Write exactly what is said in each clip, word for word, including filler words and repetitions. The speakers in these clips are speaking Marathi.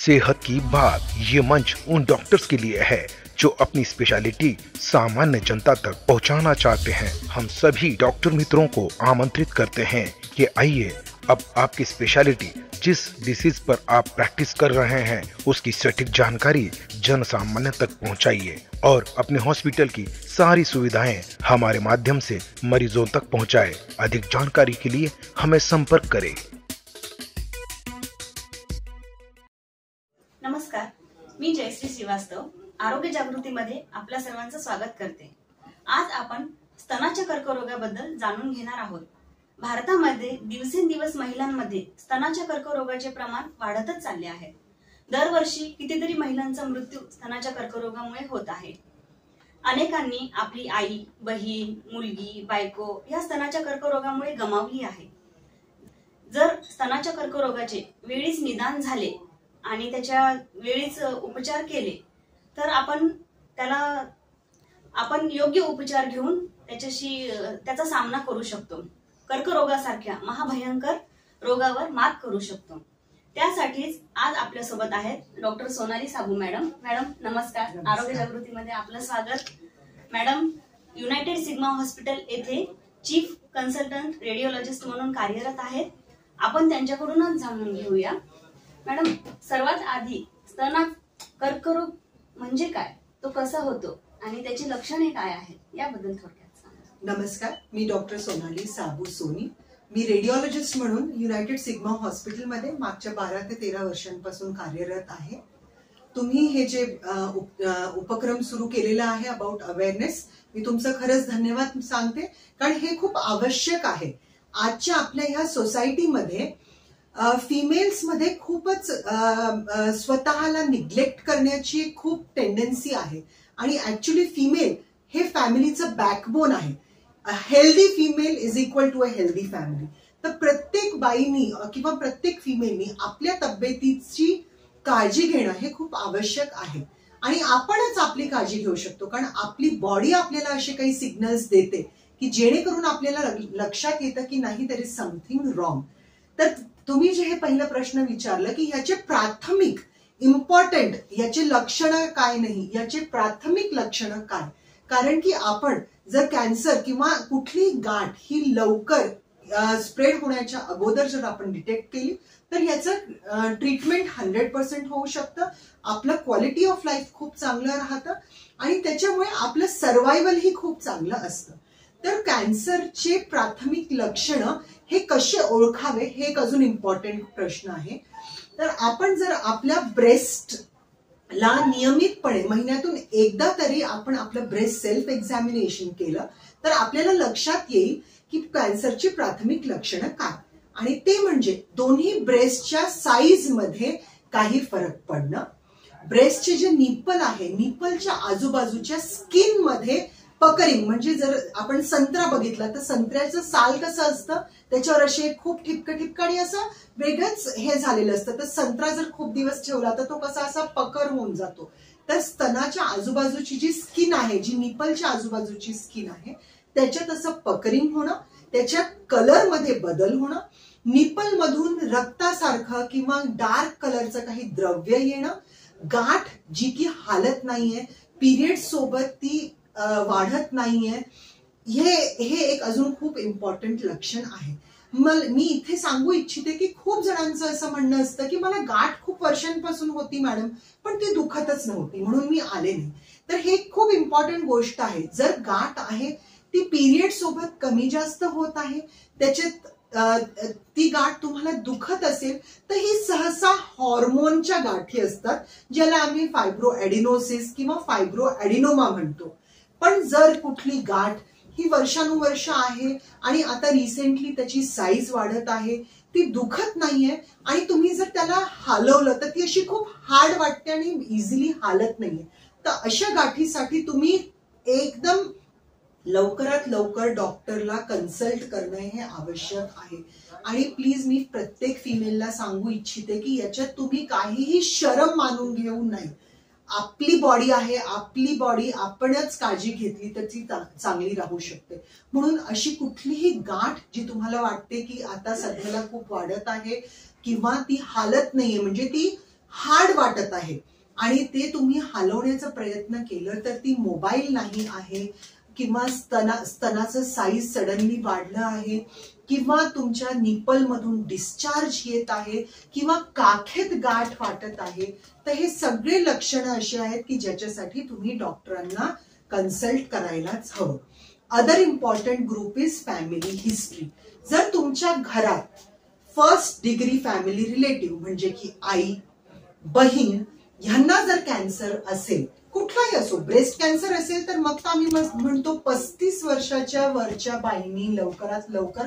सेहत की बात ये मंच उन डॉक्टर्स के लिए है जो अपनी स्पेशलिटी सामान्य जनता तक पहुंचाना चाहते हैं। हम सभी डॉक्टर मित्रों को आमंत्रित करते हैं कि आइए अब आपकी स्पेशलिटी जिस डिसीज पर आप प्रैक्टिस कर रहे हैं उसकी सटीक जानकारी जन सामान्य तक पहुंचाइए और अपने हॉस्पिटल की सारी सुविधाएं हमारे माध्यम से मरीजों तक पहुंचाएं। अधिक जानकारी के लिए हमें संपर्क करें। नमस्कार, मी जयश्री श्रीवास्तव आरोग्य जागृतीमध्ये आपल्या सर्वांचं स्वागत करते। आज आपण स्तनाच्या कर्करोगाबद्दल जाणून घेणार आहोत। भारतामध्ये दिवसेंदिवस महिलांमध्ये स्तनाच्या कर्करोगाचे प्रमाण वाढतच चालले आहे। दरवर्षी कितीतरी महिलांचा मृत्यू स्तनाच्या कर्करोगामुळे होत आहे। अनेकांनी आपली आई, बहीण, मुलगी, बायको या स्तनाच्या कर्करोगामुळे गमावली आहे। जर स्तनाच्या कर्करोगाचे वेळीच निदान झाले आणि त्याच्या वेळीच उपचार केले तर आपण त्याला आपण योग्य उपचार घेऊन त्याच्याशी त्याचा सामना करू शकतो। कर्करोगासारख्या महाभयंकर रोगावर मात करू शकतो। त्यासाठीच आज आपल्या सोबत आहेत doctor Sonali Sabu madam. Madam नमस्कार, आरोग्य जागृतीमध्ये आपलं स्वागत। मॅडम युनायटेड सिग्मा हॉस्पिटल येथे चीफ कन्सल्टंट रेडिओलॉजिस्ट म्हणून कार्यरत आहेत। आपण त्यांच्याकडूनच जाणून घेऊया। मॅडम सर्वात आधी स्तनात कर्करोग म्हणजे काय, तो कसा होतो आणि त्याची लक्षणे काय आहेत याबद्दल थोडक्यात सांगा। नमस्कार, मी डॉक्टर सोनाली साबू सोनी। मी रेडिओलॉजिस्ट म्हणून युनायटेड सिग्मा हॉस्पिटलमध्ये मागच्या बारा ते तेरा वर्षांपासून कार्यरत आहे। तुम्ही हे जे उपक्रम सुरू केलेला आहे अबाउट अवेअरनेस, मी तुमचं खरंच धन्यवाद सांगते, कारण हे खूप आवश्यक आहे। आजच्या आपल्या ह्या सोसायटीमध्ये फिमेल्स मध्ये खूपच स्वतःला निग्लेक्ट करण्याची खूप टेंडन्सी आहे आणि ऍक्च्युली फिमेल हे फॅमिलीचं बॅकबोन आहे। Healthy female is equal to a healthy family. तर प्रत्येक बाईनी किंवा प्रत्येक फिमेलनी आपल्या तब्येतीची काळजी घेणं हे खूप आवश्यक आहे आणि आपणच आपली काळजी घेऊ शकतो, कारण आपली बॉडी आपल्याला असे काही सिग्नल्स देते की जेणेकरून आपल्याला लक्षात येतं की नाही देयर इज समथिंग रॉंग। तर तुम्ही जे हे पहिला प्रश्न विचारलं की याचे प्राथमिक इम्पॉर्टंट याचे लक्षणं काय नाही, याचे प्राथमिक लक्षणं काय, कारण की आपण जर कॅन्सर किंवा कुठली गाठ ही लवकर स्प्रेड होण्याच्या अगोदर जर आपण डिटेक्ट केली तर याचं ट्रीटमेंट हंड्रेड पर्सेंट होऊ शकतं। आपलं क्वालिटी ऑफ लाईफ खूप चांगलं राहतं आणि त्याच्यामुळे आपलं सर्व्हायव्हल ही खूप चांगलं असतं। तर कॅन्सरचे प्राथमिक लक्षणं हे कसे ओळखावे हे एक अजून इम्पॉर्टंट प्रश्न आहे। तर आपण जर आपल्या ब्रेस्टला नियमितपणे महिन्यातून एकदा तरी आपण आपलं ब्रेस्ट सेल्फ एक्झामिनेशन केलं तर आपल्याला लक्षात येईल की कॅन्सरची प्राथमिक लक्षणं काय, आणि ते म्हणजे दोन्ही ब्रेस्टच्या साईज मध्ये काही फरक पडणं, ब्रेस्टचे जे निप्पल आहे निप्पलच्या आजूबाजूच्या स्किन मध्ये पकरिंग, म्हणजे जर आपण संत्रा बघितला तर संत्र्याचं साल कसं असतं त्याच्यावर असे खूप ठिपक ठिपकाणी असं वेगळंच हे झालेलं असतं, तर संत्रा जर खूप दिवस ठेवला तर तो कसा असा पकर होऊन जातो। तर स्तनाच्या आजूबाजूची जी स्किन आहे, जी निपलच्या आजूबाजूची स्किन आहे त्याच्यात असं पकरिंग होणं, त्याच्या कलर मध्ये बदल होणं, निपल मधून रक्तासारखं किंवा डार्क कलरचं काही द्रव्य येणं, गाठ जी की हालत नाहीये, पिरियड सोबत ती वाढत नाहीये, हे हे एक अजून खूप इम्पॉर्टंट लक्षण आहे। मग मी इथे सांगू इच्छिते की खूप जणांचं असं म्हणणं असतं की मला गाठ खूप वर्षांपासून होती मॅडम पण ती दुखतच नव्हती म्हणून मी आले नाही। तर हे खूप इम्पॉर्टंट गोष्ट आहे। जर गाठ आहे ती पिरियड सोबत कमी जास्त होत आहे, त्याच्यात ती गाठ तुम्हाला दुखत असेल तर ही सहसा हॉर्मोनच्या गाठी असतात, ज्याला आम्ही फायब्रो एडिनोसिस किंवा फायब्रो एडिनोमा म्हणतो। पण जर कुठली गाठ ही वर्षानुवर्ष आहे आणि आता रिसेंटली त्याची साईज वाढत आहे, ती दुखत नाहीये आणि तुम्ही जर त्याला हलवलं तर ती अशी खूप हार्ड वाटते आणि इझिली हालत नाहीये, तर अशा गाठीसाठी तुम्ही एकदम लवकरात लवकर डॉक्टरला कन्सल्ट करणं हे आवश्यक आहे। आणि प्लीज मी प्रत्येक फिमेलला सांगू इच्छिते की याच्यात तुम्ही काहीही शरम मानून घेऊ नये। आपली बॉडी आहे, आपली बॉडी आपणच काळजी घेतली तर ती चांगली राहू शकते। म्हणून अशी कुठलीही गाठ जी तुम्हाला वाटते की आता सध्याला खूप वाढत आहे किंवा ती हालत नाहीये, म्हणजे ती हार्ड वाटत आहे आणि ते तुम्ही हलवण्याचा प्रयत्न केलं तर ती मोबाईल नाही आहे किंवा स्तना स्तनाचं साईज सडनली वाढलं आहे किंवा तुमच्या निपल मधून डिस्चार्ज येत आहे किंवा काखेत गाठ वाटत आहे, तर हे सगळे लक्षणं अशी आहेत की ज्याच्यासाठी तुम्ही डॉक्टरांना कन्सल्ट करायलाच हवं. Other important group is family history. जर तुमच्या घरात फर्स्ट डिग्री फॅमिली रिलेटिव्ह म्हणजे की आई बहीण ह्यांना जर कॅन्सर असेल, कुठलाही असो, ब्रेस्ट कॅन्सर असेल तर मग आम्ही म्हणतो पस्तीस वर्षाच्या वरच्या बाईंनी लवकरात लवकर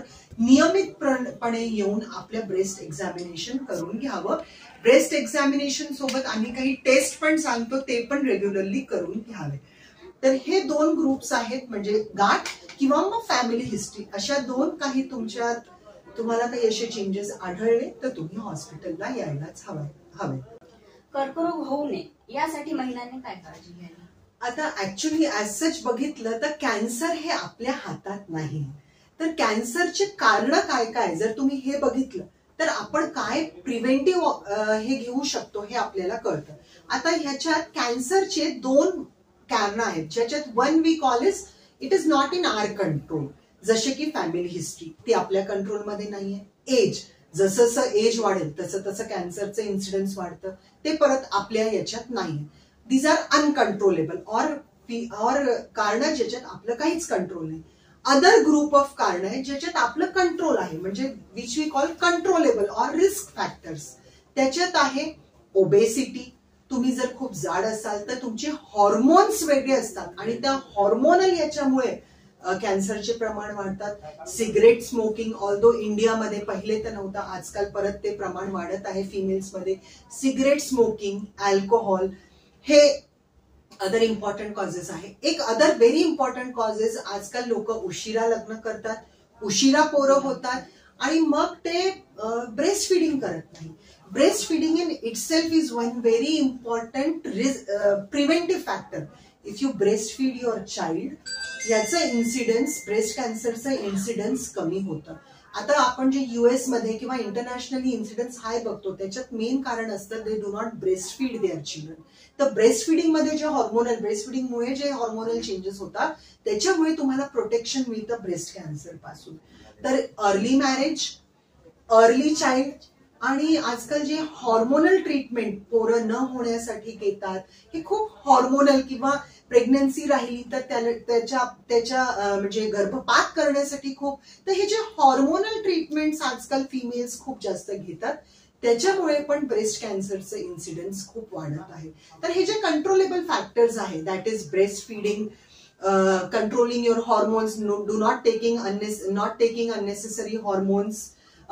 नियमितपणे येऊन आपल्या ब्रेस्ट एक्झामिनेशन करून घ्यावं. ब्रेस्ट एक्झामिनेशन सोबत आम्ही काही टेस्ट पण सांगतो ते पण रेग्युलरली करून घ्यावे. तर हे दोन ग्रुप्स आहेत, म्हणजे गाठ किंवा मग फॅमिली हिस्ट्री, अशा दोन काही तुमच्यात तुम्हाला काही असे चेंजेस आढळले तर तुम्ही हॉस्पिटलला यायलाच हवं हवे. कर्करोग होऊ नये यासाठी महिलांनी काय काळजी घ्यावी? आता ऍक्च्युली ऍज सच बघितलं तर कॅन्सर हे आपल्या हातात नाही. तर कॅन्सरचे कारण काय काय जर तुम्ही हे बघितलं तर आपण काय प्रिव्हेंटिव्ह हे घेऊ शकतो हे आपल्याला कळतं. आता ह्याच्यात कॅन्सरचे दोन कारण आहेत ज्याच्यात one we call is it is not in our control, जसे की फॅमिली हिस्ट्री, ती आपल्या कंट्रोलमध्ये नाहीये. एज, जसं जसं एज वाढेल तसं तसं कॅन्सरचं इन्सिडन्स वाढतं, ते परत आपल्या याच्यात नाहीये. These are uncontrollable or or कारण ज्याच्यात आपलं काहीच कंट्रोल नाही. अदर ग्रुप ऑफ कारण आहेत ज्याच्यात आपलं कंट्रोल आहे, म्हणजे which we call controllable or risk factors. त्याच्यात आहे ओबेसिटी. तुम्ही जर खूप जाड असाल तर तुमचे हॉर्मोन्स वेगळे असतात आणि त्या हॉर्मोनल याच्यामुळे कॅन्सरचे प्रमाण वाढतात. सिगरेट स्मोकिंग, ऑल्दो इंडियामध्ये पहिले तर नव्हतं, आजकाल परत ते प्रमाण वाढत आहे फिमेल्समध्ये. सिगरेट स्मोकिंग, अल्कोहोल हे अदर इम्पॉर्टंट कॉजेस आहे. एक अदर व्हेरी इम्पॉर्टंट कॉजेस, आजकाल लोक उशिरा लग्न करतात, उशिरा पोरं होतात आणि मग ते ब्रेस्ट फिडिंग करत नाही. Breast feeding in itself is one very important preventive factor. If you breast feed your child, याचं इन्सिडन्स, ब्रेस्ट कॅन्सरचं इन्सिडन्स कमी होतं. आता आपण जे युएस मध्ये किंवा इंटरनॅशनली इन्सिडन्स हाय बघतो त्याच्यात मेन कारण असतं they do not breast feed their children. तर ब्रेस्ट फिडिंग मध्ये जे हॉर्मोनल ब्रेस्ट फिडिंगमुळे जे हॉर्मोनल चेंजेस होतात त्याच्यामुळे तुम्हाला प्रोटेक्शन मिळतं ब्रेस्ट कॅन्सर पासून. तर अर्ली मॅरेज, अर्ली चाइल्ड आणि आजकाल जे हॉर्मोनल ट्रीटमेंट पोरं न होण्यासाठी घेतात, हे खूप हॉर्मोनल, किंवा प्रेग्नन्सी राहिली तर त्याच्या त्याच्या म्हणजे गर्भपात करण्यासाठी खूप, तर हे जे हॉर्मोनल ट्रीटमेंट्स आजकाल फिमेल्स खूप जास्त घेतात त्याच्यामुळे पण ब्रेस्ट कॅन्सरचे इन्सिडन्स खूप वाढत आहे. तर हे जे कंट्रोलेबल फॅक्टर्स आहे, that is breast feeding, controlling your hormones, do not taking not taking unnecessary hormones,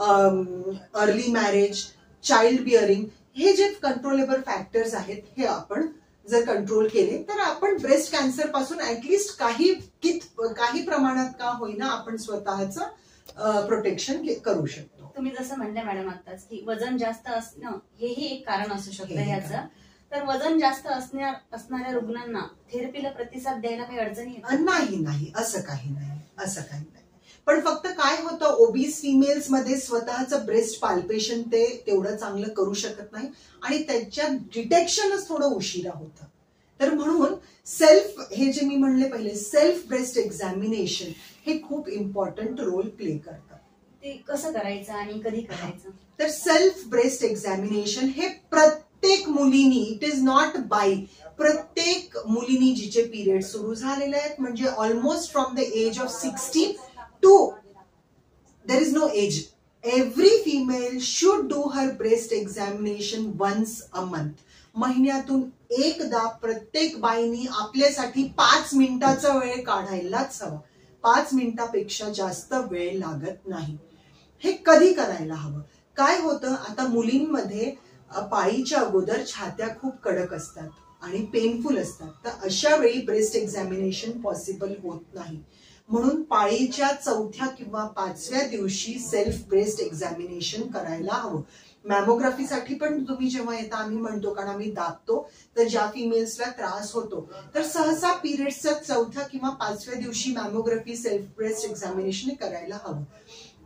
early marriage, child bearing, हे जे कंट्रोलेबल फॅक्टर्स आहेत हे आपण जर कंट्रोल केले तर आपण ब्रेस्ट कॅन्सर पासून ऍटलिस्ट काही कित काही प्रमाणात का होईना आपण स्वतःचं प्रोटेक्शन करू शकतो. तुम्ही जसं म्हणले मॅडम आताच की वजन जास्त असणं हेही एक कारण असू शकतं ह्याचं. तर वजन जास्त असण्या असणाऱ्या रुग्णांना थेरपीला प्रतिसाद द्यायला काही अडचणी येतात? नाही नाही, असं काही नाही, असं काही नाही. पण फक्त काय होतं, ओबीस फिमेल्स मध्ये स्वतःचं ब्रेस्ट पाल्पेशन ते तेवढं चांगलं करू शकत नाही आणि त्याच्यात डिटेक्शनच थोडं उशिरा होतं. तर म्हणून सेल्फ, हे जे मी म्हणले पहिले, सेल्फ ब्रेस्ट एक्झामिनेशन हे खूप इम्पॉर्टंट रोल प्ले करतं. ते कसं करायचं आणि कधी करायचं? तर सेल्फ ब्रेस्ट एक्झामिनेशन हे प्रत्येक मुलीनी, इट इज नॉट बाय, प्रत्येक मुलीनी जिचे पिरियड सुरू झालेले आहेत, म्हणजे almost from the age of sixteen to there is no age, every female should do her breast examination once a month. महिन्यातून एकदा प्रत्येक बाईनी आपल्यासाठी पाच मिनिटाचा वेळ काढायलाच हवा. पाच मिनिटापेक्षा जास्त वेळ लागत नाही. हे कधी करायला हवं? काय होतं, आता मुलींमध्ये पाळीच्या अगोदर छात्या खूप कडक असतात आणि पेनफुल असतात, तर अशा वेळी ब्रेस्ट एक्झामिनेशन पॉसिबल होत नाही. म्हणून पाळीच्या चौथ्या किंवा पाचव्या दिवशी सेल्फ ब्रेस्ट एक्झामिनेशन करायला हवं. मॅमोग्राफीसाठी पण तुम्ही जेव्हा येता आम्ही म्हणतो, कारण आम्ही दाबतो, तर ज्या फिमेल्सला त्रास होतो तर सहसा पिरियड्सच्या चौथ्या किंवा पाचव्या दिवशी मॅमोग्राफी सेल्फ ब्रेस्ट एक्झामिनेशन करायला हवं.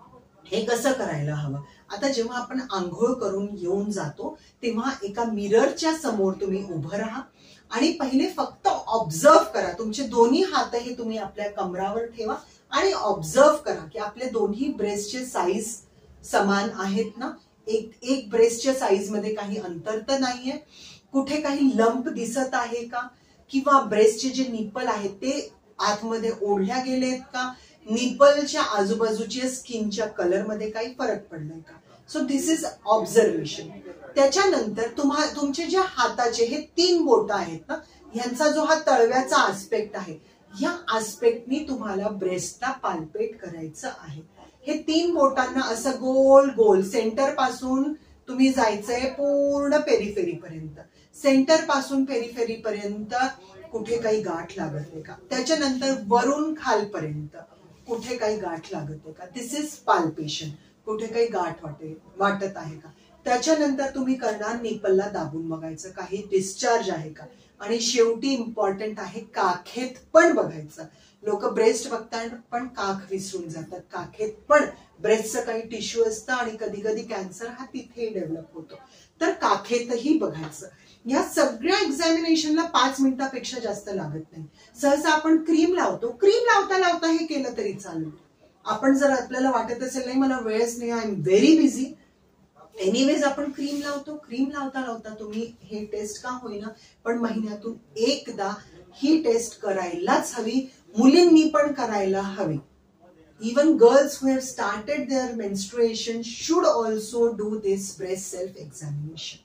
हे कसं करायला हवं? आता जेव्हा आपण आंघोळ करून येऊन जातो तेव्हा एका मिररच्या समोर तुम्ही उभं राहा आणि पहिले फक्त ऑब्झर्व करा. तुमचे दोन्ही हातही तुम्ही आपल्या कमरावर ठेवा आणि ऑब्झर्व करा की आपले दोन्ही ब्रेस्टचे साईज समान आहेत ना. एक एक ब्रेस्टच्या साईज मध्ये काही अंतर तर नाहीये, कुठे काही लंप दिसत आहे का, किंवा ब्रेस्टचे जे निपल आहेत ते आतमध्ये ओढल्या गेलेत का, निपलच्या आजूबाजूच्या स्किनच्या कलर मध्ये काही फरक पडलाय का. So this is observation. त्याच्यानंतर तुम्हा तुमचे जे हाताचे हे तीन बोट आहेत ना, ह्यांचा जो हा तळव्याचा आस्पेक्ट आहे, या आस्पेक्टनी तुम्हाला ब्रेस्टला पाल्पेट करायचं आहे. हे तीन बोटांना असं गोल गोल सेंटर पासून तुम्ही जायचंय पूर्ण पेरिफेरी पर्यंत. सेंटर पासून पेरिफेरी पर्यंत कुठे काही गाठ लागत आहे का, त्याच्यानंतर वरून खालपर्यंत कुठे काही गाठ लागत आहे का, दिस इज पाल्पेशन. कुठे काही गाठ वाटे वाटत आहे का. त्याच्यानंतर तुम्ही करणार निपलला दाबून बघायचं काही डिस्चार्ज आहे का. आणि शेवटी इम्पॉर्टंट आहे काखेत पण बघायचं. लोक ब्रेस्ट बघतात पण काख विसरून जातात. काखेत पण ब्रेस्टचं काही टिश्यू असतं आणि कधी कधी कॅन्सर हा तिथे डेव्हलप होतो, तर काखेतही बघायचं. या सगळ्या एक्झामिनेशनला पाच मिनिटापेक्षा जास्त लागत नाही. सहसा आपण क्रीम लावतो, क्रीम लावता लावता हे केलं तरी चालेल. आपण जर आपल्याला वाटत असेल नाही मला वेळच नाही, I am very busy, anyways आपण क्रीम लावतो. क्रीम लावता लावता तुम्ही हे टेस्ट का होईना पण महिन्यातून एकदा ही टेस्ट करायलाच हवी. मुलींनी पण करायला हवी. Even girls who have started their menstruation should also do this breast self examination.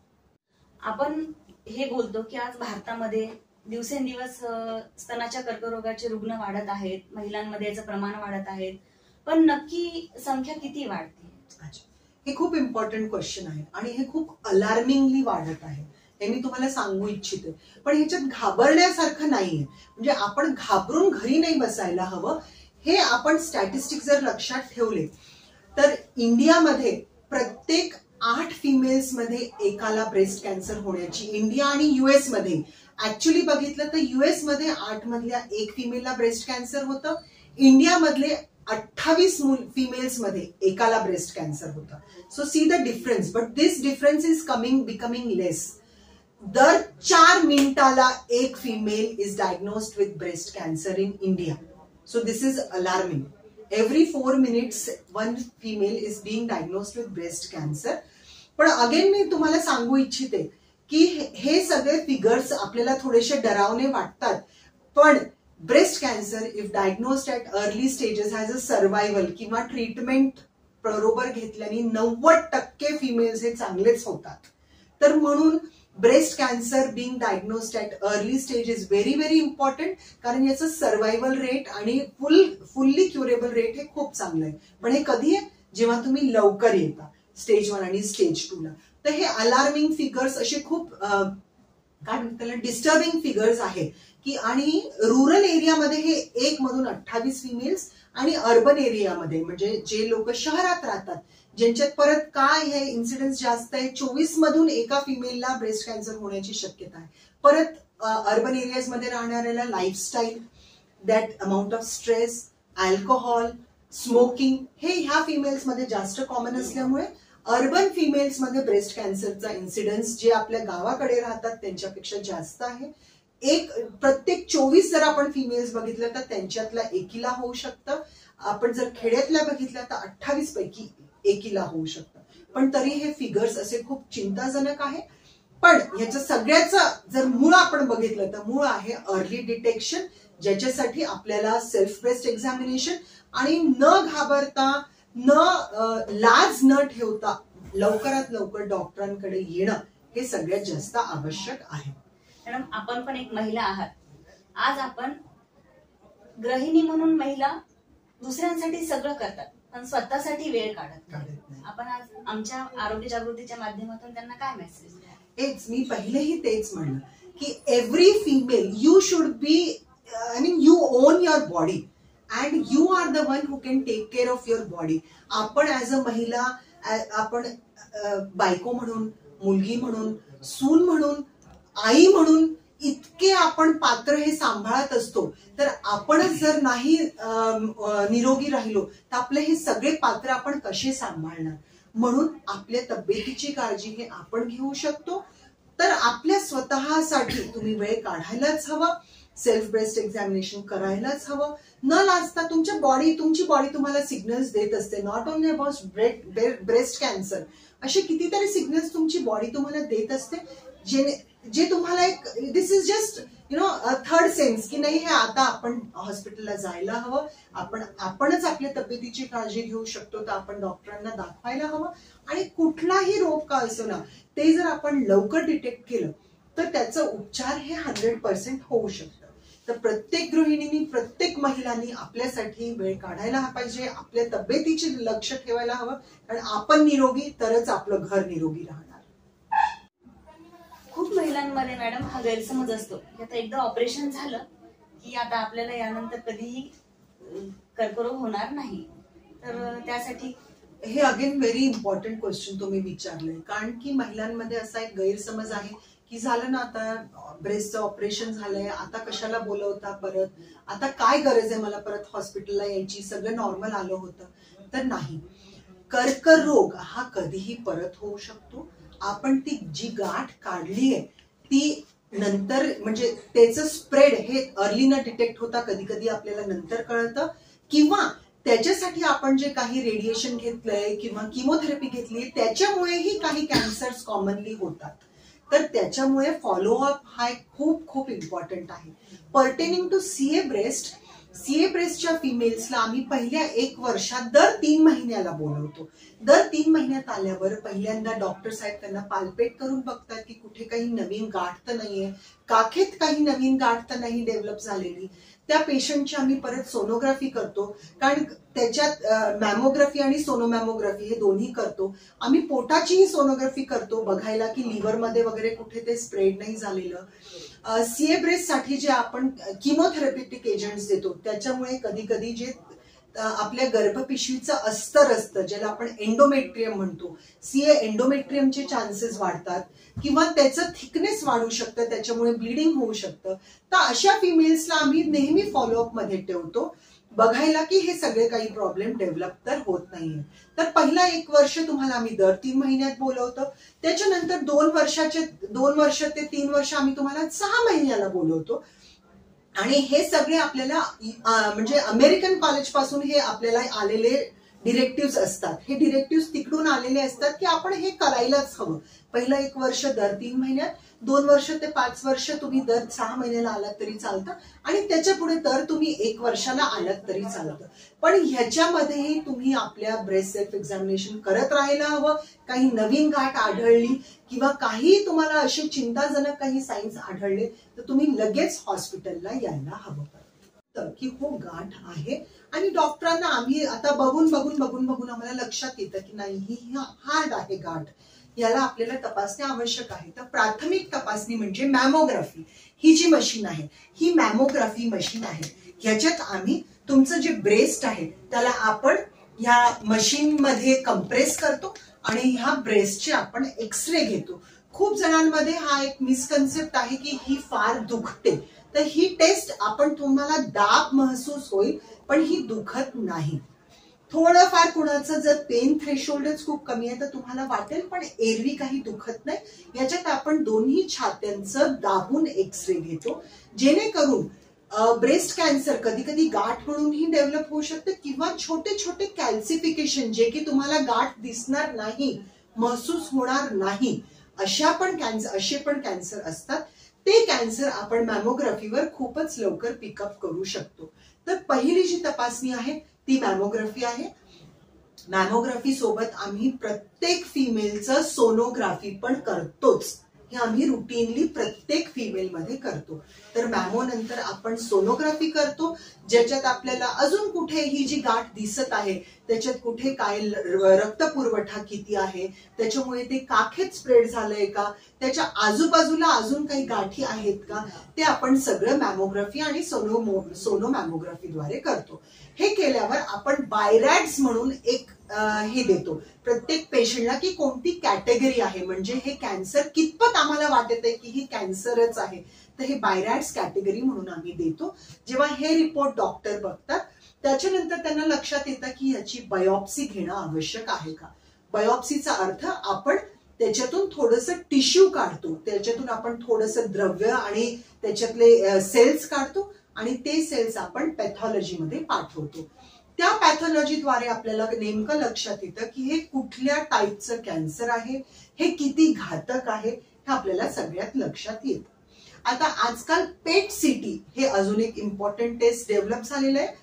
आपण हे बोलतो की आज भारतामध्ये दिवसेंदिवस स्तनाच्या कर्करोगाचे रुग्ण वाढत आहेत, महिलांमध्ये याचं प्रमाण वाढत आहेत, पण नक्की संख्या किती वाढते? हे खूप इम्पॉर्टंट क्वेश्चन आहे आणि हे खूप अलार्मिंगली वाढत आहे, हे मी तुम्हाला सांगू इच्छिते. पण ह्याच्यात घाबरण्यासारखं नाहीये. म्हणजे आपण घाबरून घरी नाही बसायला हवं. हे आपण स्टॅटिस्टिक्स जर लक्षात ठेवले तर इंडियामध्ये प्रत्येक आठ फिमेल्स मध्ये एकाला ब्रेस्ट कॅन्सर होण्याची, इंडिया आणि युएस मध्ये ऍक्च्युली बघितलं तर युएस मध्ये आठ मधल्या एक फिमेलला ब्रेस्ट कॅन्सर होतं, इंडिया मधले अठ्ठावीस फिमेल्स मध्ये एकाला ब्रेस्ट कॅन्सर होतं. So see the difference. But this difference is coming becoming less. दर चार मिनिटाला एक female is diagnosed with breast cancer in India. So this is alarming. Every four minutes one female is being diagnosed with breast cancer. पण अगेन मी तुम्हाला सांगू इच्छिते की हे सगळे फिगर्स आपल्याला थोडेसे डरावणे वाटतात, पण breast cancer if diagnosed at early stages has a survival किंवा ट्रीटमेंट बरोबर घेतल्याने नव्वद टक्के फिमेल्स हे चांगलेच होतात. तर म्हणून breast cancer being diagnosed at early stage is very very important, कारण याचं सर्व्हायव्हल रेट आणि फुल फुल्ली क्युरेबल रेट हे खूप चांगलं आहे. पण हे कधी आहे? जेव्हा तुम्ही लवकर येता स्टेज वन आणि स्टेज टू ला. तर हे अलार्मिंग फिगर्स असे खूप काय म्हणतात डिस्टर्बिंग फिगर्स आहे की, आणि रुरल एरियामध्ये हे एक मधून अठ्ठावीस फिमेल्स आणि अर्बन एरियामध्ये म्हणजे जे लोक शहरात राहतात ज्यांच्यात परत काय हे इन्सिडेन्स जास्त आहे, चोवीस मधून एका फिमेलला ब्रेस्ट कॅन्सर होण्याची शक्यता आहे. परत अर्बन एरियाज मध्ये राहणाऱ्याला lifestyle, that amount of stress, alcohol, smoking हे ह्या फिमेल्स मध्ये जास्त कॉमन असल्यामुळे अर्बन फिमेल्स मध्ये ब्रेस्ट कॅन्सरचा इन्सिडन्स जे आपल्या गावाकडे राहतात त्यांच्यापेक्षा जास्त आहे. एक प्रत्येक चोवीस जर आपण फिमेल्स बघितलं तर त्यांच्यातला एकीला होऊ शकतं. आपण जर खेड्यातल्या बघितल्या तर अठ्ठावीस पैकी एकीला होऊ शकतं. पण तरी हे फिगर्स असे खूप चिंताजनक आहे. पण ह्याचं सगळ्याचं जर मूळ आपण बघितलं तर मूळ आहे अर्ली डिटेक्शन, ज्याच्यासाठी आपल्याला सेल्फ ब्रेस्ट एक्झामिनेशन आणि न घाबरता न लाज न ठेवता लवकरात लवकर डॉक्टरांकडे येणं हे सगळ्यात जास्त आवश्यक आहे. मॅडम, आपण पण एक महिला आहात. आज आपण गृहिणी म्हणून महिला दुसऱ्यांसाठी सगळं करतात पण स्वतःसाठी वेळ काढत नाही. आपण आज आमच्या आरोग्य जागृतीच्या माध्यमातून त्यांना काय मेसेज द्या? हेच मी पहिलेही तेच म्हणलं की every female you should be, I mean you own your body and you are the one who can take care of your body. आपण ऍज अ महिला, आपण बायको म्हणून, मुलगी म्हणून, सून म्हणून, आई म्हणून इतके आपण पात्र हे सांभाळत असतो, तर आपणच जर नाही निरोगी राहिलो तर आपले हे सगळे पात्र आपण कसे सांभाळणार. म्हणून आपल्या तब्येतीची काळजी हे आपण घेऊ शकतो. तर आपल्या स्वतःसाठी तुम्ही वेळ काढायलाच हवा, सेल्फ ब्रेस्ट एक्झामिनेशन करायलाच हवं. न लाजता तुमच्या बॉडी तुमची बॉडी तुम्हाला सिग्नल्स देत असते. Not only about breast cancer, असे कितीतरी सिग्नल्स तुमची बॉडी तुम्हाला देत असते, जे जे तुम्हाला एक this is just you know third sense की नाही हे आता आपण हॉस्पिटलला जायला हवं, आपण आपणच आपल्या तब्येतीची काळजी घेऊ शकतो, तर आपण डॉक्टरांना दाखवायला हवं. आणि कुठलाही रोग का असो ना, ते जर आपण लवकर डिटेक्ट केलं तर त्याचा उपचार हे हंड्रेड पर्सेंट होऊ शकतं. तर प्रत्येक गृहिणींनी, प्रत्येक महिलांनी आपल्यासाठी वेळ काढायला पाहिजे, आपल्या तब्येतीचे लक्ष ठेवायला हवं, कारण आपण निरोगी तरच आपलं घर निरोगी राहणार. खूप महिलांमध्ये मॅडम हा गैरसमज असतो की आता एकदा ऑपरेशन झालं की आता आपल्याला यानंतर कधीही कर्करोग होणार नाही. तर त्यासाठी हे अगेन व्हेरी इम्पॉर्टंट क्वेश्चन तुम्ही विचारलंय, कारण की महिलांमध्ये असा एक गैरसमज आहे की झालं ना आता ब्रेस्टचं ऑपरेशन झालंय, आता कशाला बोलवता परत, आता काय गरज आहे मला परत हॉस्पिटलला यायची, सगळं नॉर्मल आलं होतं. तर नाही, कर्करोग हा कधीही परत होऊ शकतो. आपण ती जी गाठ काढली आहे ती नंतर म्हणजे त्याचं स्प्रेड हे अर्लीनं डिटेक्ट होता, कधी कधी आपल्याला नंतर कळतं, किंवा त्याच्यासाठी आपण जे काही रेडिएशन घेतलंय किंवा किमोथेरपी घेतली त्याच्यामुळेही काही कॅन्सर्स कॉमनली होतात. तर त्याच्यामुळे फॉलोअप हा एक खूप खूप इम्पॉर्टंट आहे. Pertaining to CA breast, CA ब्रेस्टच्या फिमेल्सला आम्ही पहिल्या एक वर्षात दर तीन महिन्याला बोलवतो. दर तीन महिन्यात आल्यावर पहिल्यांदा डॉक्टर साहेब त्यांना पाल्पेट करून बघतात की कुठे काही नवीन गाठ तर नाहीये, काखेत काही नवीन गाठ तर नाही डेव्हलप झालेली. त्या पेशंटची आम्ही परत सोनोग्राफी करतो, कारण त्याच्यात मॅमोग्राफी आणि सोनोमॅमोग्राफी हे दोन्ही करतो. आम्ही पोटाचीही सोनोग्राफी करतो, बघायला की लिव्हरमध्ये वगैरे कुठे ते स्प्रेड नाही झालेलं. सीए ब्रेस्ट साठी जे आपण किमोथेरपिटिक एजंट्स देतो त्याच्यामुळे कधी कधी जे आपल्या गर्भपिशवीचं अस्तर असतं, ज्याला आपण एंडोमेट्रियम म्हणतो, सीए एंडोमेट्रियमचे चान्सेस वाढतात किंवा त्याचं थिकनेस वाढू शकतं, त्याच्यामुळे ब्लिडिंग होऊ शकतं. तर अशा फिमेल्सला आम्ही नेहमी फॉलोअप मध्ये ठेवतो, बघायला की हे सगळे काही प्रॉब्लेम डेव्हलप तर होत नाहीये. तर पहिला एक वर्ष तुम्हाला आम्ही दर तीन महिन्यात बोलवतो. त्याच्यानंतर दोन वर्षाचे दोन वर्ष ते तीन वर्ष आम्ही तुम्हाला सहा महिन्याला बोलवतो. आणि हे सगळे आपल्याला म्हणजे अमेरिकन कॉलेज पासून हे आपल्याला आलेले डिरेक्टिव्ह असतात. हे डिरेक्टिव्ह तिकडून आलेले असतात की आपण हे करायलाच हवं. पहिलं एक वर्ष दर तीन महिन्यात, दोन वर्ष ते पाच वर्ष तुम्ही दर सहा महिन्याला आलात तरी चालतं, आणि त्याच्या पुढे तर तुम्ही एक वर्षाला आलात तरी चालतं. पण ह्याच्यामध्येही तुम्ही आपल्या ब्रेस्ट सेल्फ एक्झामिनेशन करत राहायला हवं. काही नवीन गाठ आढळली किंवा काही तुम्हाला असे चिंताजनक काही साईन्स आढळले तर तुम्ही लगेच हॉस्पिटलला यायला हवं की हो गाठ आहे. आणि डॉक्टरांना आम्ही आता बघून बघून बघून बघून आम्हाला लक्षात येतं की नाही ही हार्ड आहे गाठ, याला आपल्याला तपासणे आवश्यक आहे. तर प्राथमिक तपासणी म्हणजे मॅमोग्राफी. ही जी मशीन आहे ही मॅमोग्राफी मशीन आहे. ह्याच्यात आम्ही तुमचं जे ब्रेस्ट आहे त्याला आपण ह्या मशीन मध्ये कंप्रेस करतो आणि ह्या ब्रेस्टचे आपण एक्सरे घेतो. खूप जणांमध्ये हा एक मिसकन्सेप्ट आहे की ही फार दुखते. तर ही टेस्ट आपण तुम्हाला दाब महसूस होईल पण ही दुखत नाही. थोडंफार कुणाचं जर पेन थ्रेशोल्डच खूप कमी आहे तर तुम्हाला वाटेल पण एरवी काही दुखत नाही. याच्यात आपण दोन्ही छात्यांचं दाबून एक्सरे घेतो, जेणेकरून ब्रेस्ट कॅन्सर कधी कधी गाठ म्हणूनही डेव्हलप होऊ शकते किंवा छोटे छोटे कॅल्सिफिकेशन जे की तुम्हाला गाठ दिसणार नाही, महसूस होणार नाही, अशा पण कॅन्सर असे पण कॅन्सर असतात. ते कॅन्सर आपण मॅमोग्राफीवर खूपच लवकर पिकअप करू शकतो. तर पहिली जी तपासणी आहे ती मॅमोग्राफी आहे. मॅमोग्राफी सोबत आम्ही प्रत्येक फिमेलचं सोनोग्राफी पण करतोच. हे आम्ही रुटीनली प्रत्येक फिमेल मध्ये करतो. तर मॅमो नंतर आपण सोनोग्राफी करतो, ज्याच्यात आपल्याला अजून कुठे ही जी गाठ दिसत आहे त्याच्यात कुठे काय रक्त पुरवठा किती आहे, त्याच्यामुळे ते काखेत स्प्रेड झालंय का, त्याच्या आजूबाजूला अजून काही गाठी आहेत का, ते आपण सगळं मॅमोग्राफी आणि सोनो सोनो मॅमोग्राफीद्वारे करतो. हे केल्यावर आपण बायरॅड्स म्हणून एक हे देतो प्रत्येक पेशंटला की कोणती कॅटेगरी आहे, म्हणजे हे कॅन्सर कितपत आम्हाला वाटत आहे की ही कॅन्सरच आहे, तर हे बायरॅड्स कॅटेगरी म्हणून आम्ही देतो. जेव्हा हे रिपोर्ट डॉक्टर बघतात त्याच्यानंतर त्यांना लक्षात येतं की याची बायोप्सी घेणं आवश्यक आहे का. बायोप्सीचा अर्थ आपण त्याच्यातून थोडंसं टिश्यू काढतो, त्याच्यातून आपण थोडंसं द्रव्य आणि त्याच्यातले सेल्स काढतो आणि ते सेल्स आपण पॅथॉलॉजीमध्ये पाठवतो. त्या पॅथॉलॉजीद्वारे आपल्याला नेमकं लक्षात येतं की हे कुठल्या टाईपचं कॅन्सर आहे, हे किती घातक आहे, हे आपल्याला सगळ्यात लक्षात येतं. आता आजकाल पेट सिटी हे अजून एक इम्पॉर्टंट टेस्ट डेव्हलप झालेलं आहे.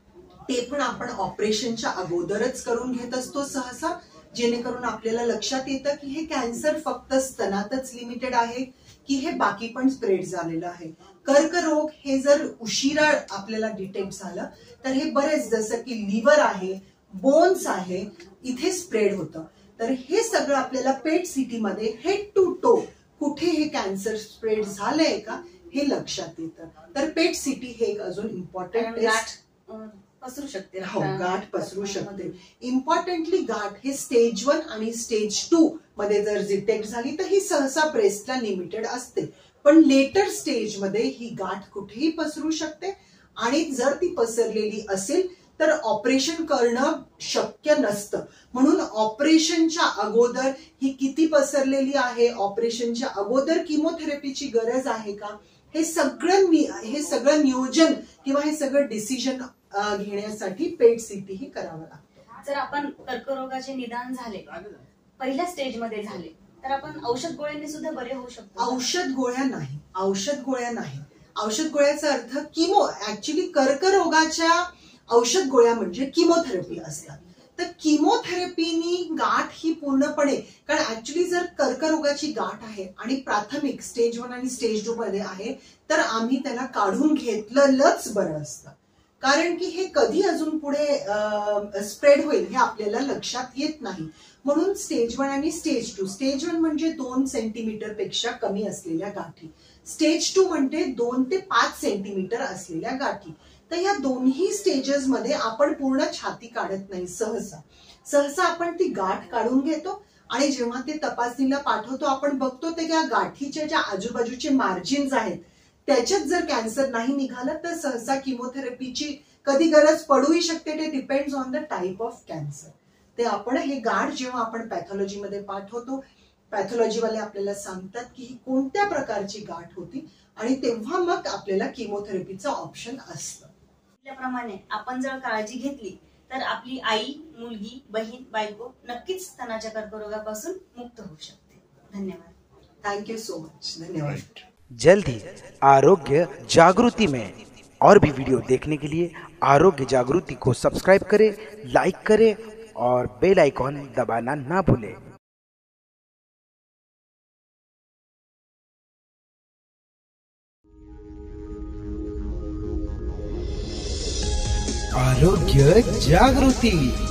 ते पण आपण ऑपरेशनच्या अगोदरच करून घेत असतो सहसा, जेणेकरून आपल्याला लक्षात येतं की हे कॅन्सर फक्त स्तनातच लिमिटेड आहे की हे बाकी पण स्प्रेड झालेलं आहे. कर्करोग हे जर उशिरा आपल्याला डिटेक्ट झालं तर हे बरेच, जसं की लिव्हर आहे, बोन्स आहे, इथे स्प्रेड होतं. तर हे सगळं आपल्याला पेट सिटी मध्ये हेड टू टो कुठे हे कॅन्सर स्प्रेड झालंय का हे लक्षात येतं. तर पेट सिटी हे एक अजून इम्पॉर्टंट टेस्ट पसरू शकते. हो, गाठ पसरू शकते. इम्पॉर्टंटली गाठ हे स्टेज वन आणि स्टेज टू मध्ये जर डिटेक्ट झाली तर ही सहसा ब्रेस्टला लिमिटेड असते, पण लेटर स्टेज मध्ये ही गाठ कुठेही पसरू शकते आणि जर ती पसरलेली असेल तर ऑपरेशन करणं शक्य नसतं. म्हणून ऑपरेशनच्या अगोदर ही किती पसरलेली आहे, ऑपरेशनच्या अगोदर किमोथेरपीची गरज आहे का, हे सगळं हे सगळं नियोजन किंवा हे सगळं डिसिजन घेण्यासाठी पेट सिटी ही करावं लागतं. जर आपण कर्करोगाचे निदान झाले, पहिल्या स्टेज मध्ये झाले, तर आपण औषध गोळ्यांनी सुद्धा बरे होऊ शकतो. औषध गोळ्या नाही, औषध गोळ्या नाही. औषध गोळ्याचा अर्थ किमो, ऍक्च्युली कर्करोगाच्या औषध गोळ्या म्हणजे किमोथेरपी असतात. तर किमोथेरपीनी गाठ ही पूर्णपणे, कारण ऍक्च्युली जर कर्करोगाची गाठ आहे आणि प्राथमिक स्टेज वन आणि स्टेज टू मध्ये आहे तर आम्ही त्याला काढून घेतलंच बरं असतं, कारण की हे कधी अजून पुढे स्प्रेड होईल हे आपल्याला लक्षात येत नाही. म्हणून स्टेज वन आणि स्टेज टू, स्टेज वन म्हणजे दोन सेंटीमीटर पेक्षा कमी असलेल्या गाठी, स्टेज टू म्हणजे दोन ते पाच सेंटीमीटर असलेल्या गाठी. तर या दोन्ही स्टेजेस मध्ये आपण पूर्ण छाती काढत नाही. सहसा सहसा आपण ती गाठ काढून घेतो आणि जेव्हा ते तपासणीला पाठवतो आपण बघतो ते या गाठीच्या ज्या आजूबाजूचे मार्जिन्स आहेत त्याच्यात जर कॅन्सर नाही निघालं तर सहसा किमोथेरपीची कधी गरज पडूही शकते. ते depends on the type of cancer. ते आपण हे गाठ जेव्हा आपण पॅथॉलॉजीमध्ये पाठवतो, पॅथॉलॉजीवाले आपल्याला सांगतात की ही कोणत्या प्रकारची गाठ होती आणि तेव्हा मग आपल्याला किमोथेरपीचं ऑप्शन असतं. त्याप्रमाणे आपण जर काळजी घेतली तर आपली आई, मुलगी, बहीण, बायको नक्कीच स्तनाच्या कर्करोगापासून मुक्त होऊ शकते. धन्यवाद. Thank you so much. धन्यवाद. जल्द ही आरोग्य जागृति में और भी वीडियो देखने के लिए आरोग्य जागृति को सब्सक्राइब करें, लाइक करें और बेल आइकॉन दबाना ना भूलें. आरोग्य जागृति.